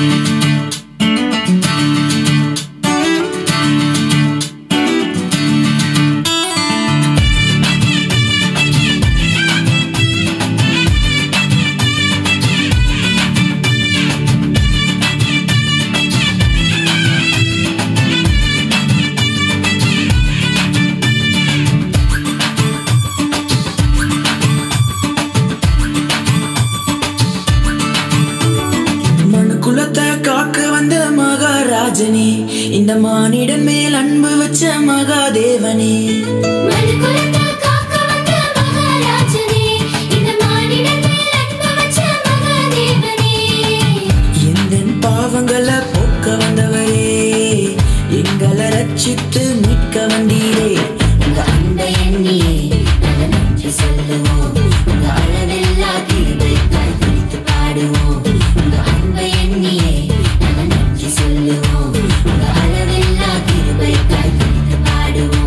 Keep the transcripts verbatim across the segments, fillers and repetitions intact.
ராஜனே இந்த மானிடன் மேல் அன்பு வச்ச மகாதேவனே எந்தன் பாவங்களை போக்க வந்தவரே எங்களை ரட்சித்து மீட்க வந்தீரே உங்க அன்பை எண்ணியே நாங்கள் நன்றி சொல்லுவோம் உங்க அளவில்லா கிருபைக்காய் குறித்து பாடுவோம் உங்க அன்பை எண்ணியே நாங்கள் நன்றி சொல்லுவோம் உங்க அளவில்லா கிருபைக்காய் குறித்து பாடுவோம்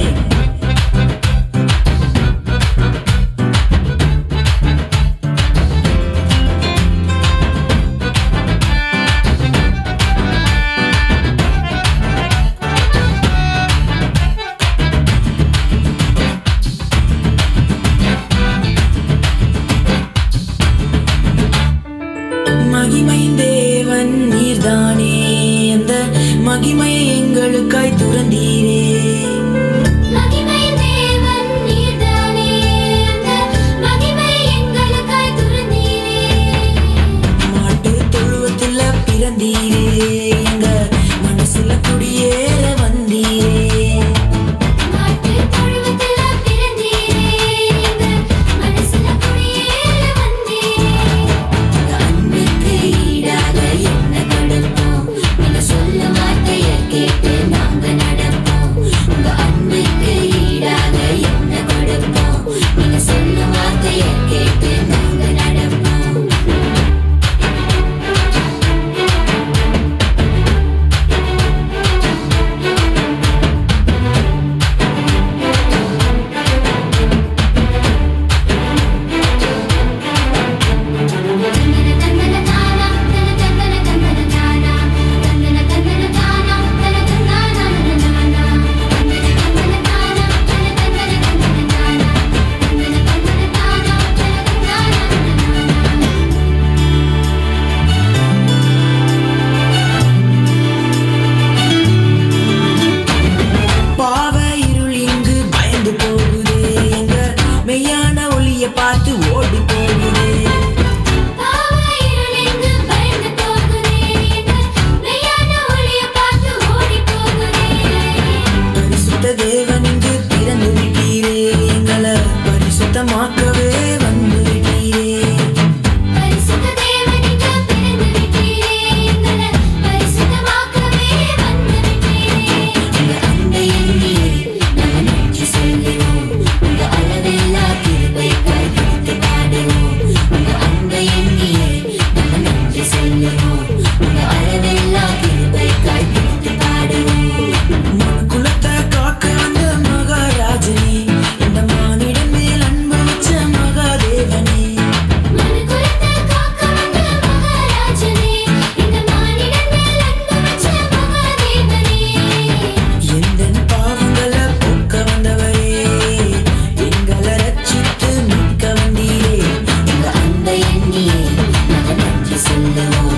மகிமை தேவன் நீர்தானே அந்த மகிமையை எங்களுக்காய் துறந்தீரே மகிமை தேவன் நீர்தானே அந்த மகிமையை எங்களுக்காய் துறந்தீரே மாட்டு தொழுவத்தில் பிறந்தீரே எங்க மனசுல குடியேற வந்தீரே மாட்டு தொழுவத்தில் பிறந்தீரே எங்க மனசுல குடியேற வந்தீரே அன்புக்கு ஈடாக என்ன கொடுப்போம் நீங்க சொல்லும் வார்த்தையை கேட்டு நாங்க நடப்போம் உங்க அன்புக்கு ஈடாக என்ன கொடுப்போம் நீங்க சொல்லும் வார்த்தையை கேட்டு நாங்க நடப்போம் தந்தன தானா தந்தன தந்தன தானா தந்தன தந்தன தானா தந்தன தானா நானா தந்தன தந்தன தானா தந்தன தந்தன தானா தந்தன தந்தன தானா தந்தன பாவ இருள் இங்கு பயந்து போகுதே எங்க மெய்யான ஒளியை பார்த்து ஓடி போகுதே பாவ இருளெங்கு பயந்து போகுதே மெய்யான ஒளியை பார்த்து ஓடி போகுதே பரிசுத்த தேவன் இங்கு பிறந்து விட்டீரே எங்களை பரிசுத்தமாக்கவே வந்து விட்டீரே பரிசுத்த தேவனுக்கு பிறந்து விட்டீரே எங்களை பரிசுத்தமாக்கவே வந்து விட்டீரே உங்க அன்பை எண்ணியே நாங்கள் நன்றி சொல்லுவோம் உங்க அளவில்லா கிருபைக்காய் குறித்து பாடுவோம் உங்க அன்பை எண்ணியே நாங்கள் நன்றி சொல்லுவோம் உங்க அளவில்லா கிருபைக்காய் குறித்து பாடுவோம் குலத்தை காக்க வந்த மகாராஜனே இந்த மானிடன் மேல் அன்பு வச்ச மகாதேவனே மனுக்குலத்தை காக்க வந்த மகாராஜனே இந்த மானிடன் மேல் அன்பு வச்ச மகாதேவனே எந்தன் பாவங்களை போக்க வந்தவரே எங்களை ரட்சித்து மீட்க வந்தீரே உங்க அன்பை எண்ணியே நாங்கள் நன்றி சொல்லுவோம்